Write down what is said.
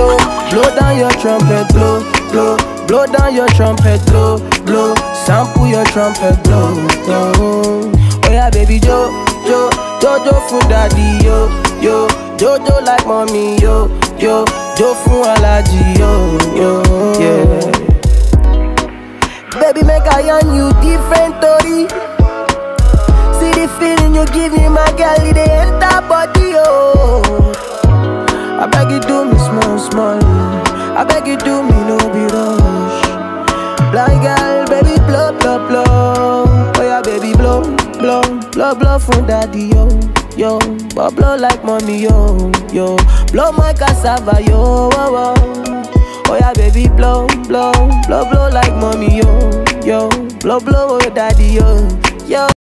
blow, blow down your trumpet, blow, blow, blow down your trumpet, blow, blow, sample your trumpet, blow, blow. Oh yeah, baby Jo, Jo, Jojo for daddy, yo, yo, Jojo like mommy, yo, yo, Jo for allergy, yo, yo, yeah. Baby, make I on you different story. See the feeling you give me, my girl, it enter body, oh. I beg you do me small, small. I beg you do me no be rush. Blind girl, baby, blow, blow, blow. Oh yeah, baby, blow, blow, blow, blow from daddy, yo, yo. But blow like mommy, yo, yo. Blow my cassava, yo, oh, oh. Oh yeah, baby, blow, blow, blow, blow like mommy, yo, yo. Blow, blow, oh daddy, yo, yo.